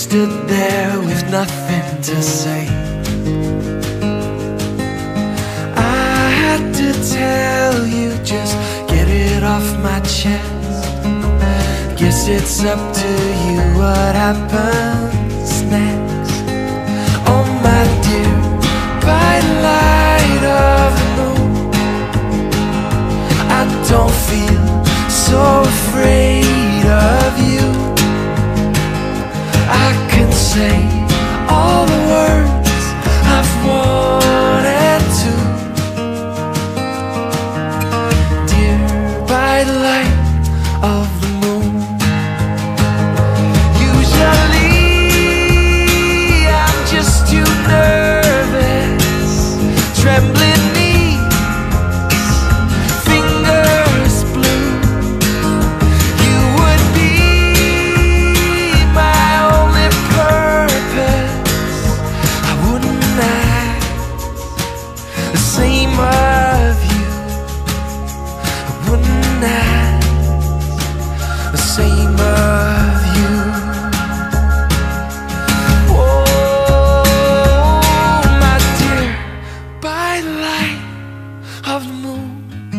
stood there with nothing to say. I had to tell you, just get it off my chest. Guess it's up to you what happens next. Oh my dear, by the light of the moon, I don't feel so afraid of you. I can say all the words I've wanted to. Dear, by the light of the moon. Usually I'm just too nervous, trembling knees, fingers blue. You would be my only purpose. I wouldn't ask the same of you. I wouldn't ask the same of you. Oh, my dear, by the light of the moon,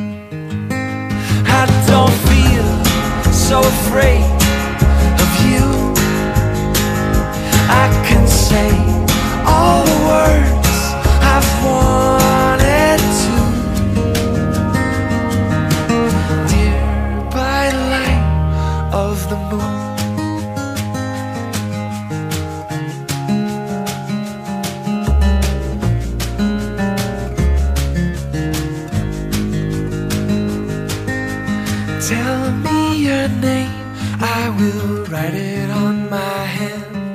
I don't feel so afraid of you. I can say all the words I've wanted to. Dear, by the light of the moon. Tell me your name, I will write it on my hand.